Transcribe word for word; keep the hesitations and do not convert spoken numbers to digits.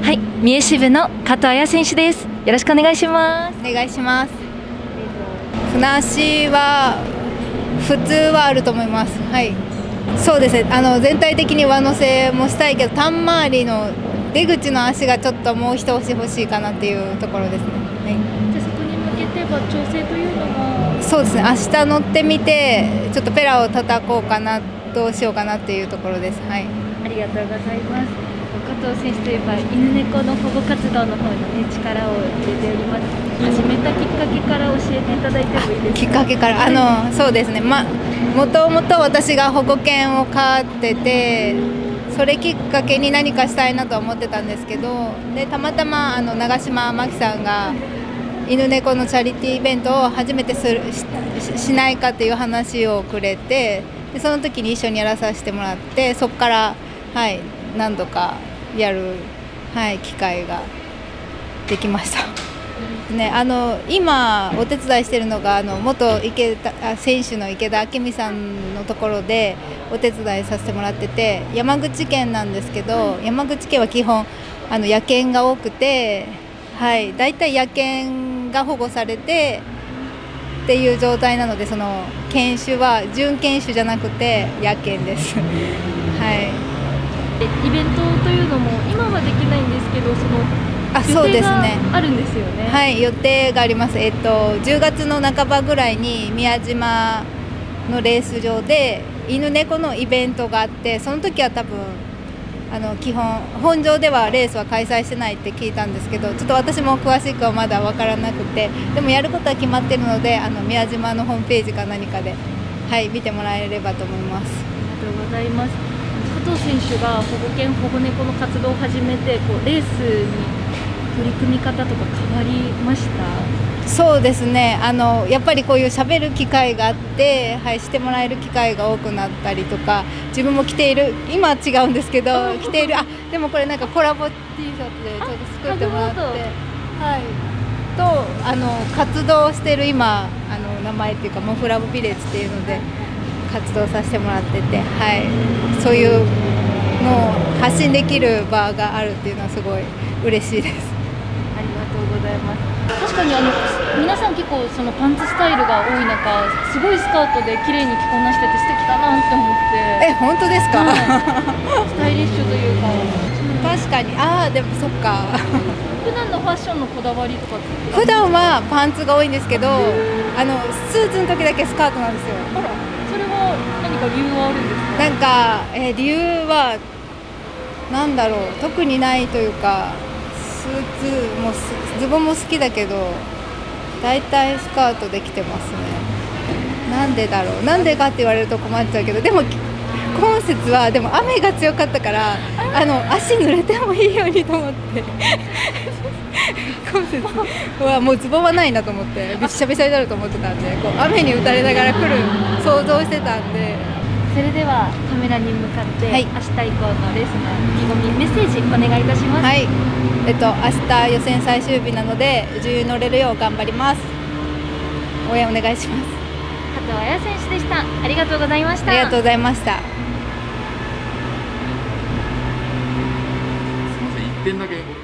はい、三重支部の加藤彩選手です。よろしくお願いします。 お願いします。船足は普通はあると思います。はい。そうですね。あの全体的に上乗せもしたいけど、単回りの出口の足がちょっともう一押し欲しいかなっていうところですね。はい。 じゃあそこに向けては調整というのも。 そうですね。明日乗ってみて、ちょっとペラを叩こうかな、どうしようかなっていうところです。はい。 ありがとうございます。加藤選手といえば犬猫の保護活動の方に、ね、力を入れております。始めたきっかけから教えていただいてもいいですか？ きっかけからあのそうですね。まもともと私が保護犬を飼ってて、それきっかけに何かしたいなと思ってたんですけど、でたまたまあの長嶋真紀さんが犬猫のチャリティーイベントを初めてする し, しないかっていう話をくれて、でその時に一緒にやらさせてもらって、そこから、はい、何度かやる、はい、機会ができました。ね、あの今お手伝いしているのがあの元池田選手の池田明美さんのところでお手伝いさせてもらってて、山口県なんですけど、山口県は基本あの野犬が多くて、はい、だいたい野犬が保護されてっていう状態なので、その犬種は準犬種じゃなくて野犬です。はい、 イベントというのも今はできないんですけど、そのあ、そうですね。 あるんですよね。 はい、予定があります。えっとじゅうがつの半ばぐらいに宮島のレース場で犬猫のイベントがあって、その時は多分あの基本本場ではレースは開催してないって聞いたんですけど、ちょっと私も詳しくはまだ分からなくて、でもやることは決まってるので、あの宮島のホームページか何かで、はい、見てもらえればと思います。 ありがとうございます。加藤選手が保護犬保護猫の活動を始めて、こうレースに取り組み方とか変わりました？ そうですね。あのやっぱりこういう喋る機会があって、はい、してもらえる機会が多くなったりとか、自分も着ている、今は違うんですけど着ている、あ、でもこれなんかコラボ T シャツでちょっと作ってもらって、はい、とあの活動してる今あの名前っていうかモフラブビレッジっていうので活動させてもらってて、はい、そういうのを発信できる場があるっていうのはすごい嬉しいです。 ありがとうございます。確かにあの皆さん結構そのパンツスタイルが多い中、すごいスカートで綺麗に着こなしてて素敵だなって思って。 え、本当ですか？ はい、スタイリッシュというか。 確かに、ああ、でもそっか。 普段のファッションのこだわりとかって？ 普段はパンツが多いんですけど、あのスーツの時だけスカートなんですよ。 あら、それは何か理由はあるんですか？ なんか、えー、理由はなんだろう、特にないというか、スーツもズボンも好きだけど、だいたいスカートで着てますね。なんでだろう、なんでかって言われると困っちゃうけど、でも今節はでも雨が強かったから、あの足濡れてもいいようにと思って今節はもうズボンはないなと思って、びっしゃびしゃになると思ってたんで、こう雨に打たれながら来る想像してたんで。 それではカメラに向かって、はい、明日以降のレースの意気込み、メッセージお願いいたします。 はい、えっと明日予選最終日なのでじゅう乗れるよう頑張ります。応援お願いします。 加藤彩選手でした。ありがとうございました。 ありがとうございました。 すみません、いってんだけ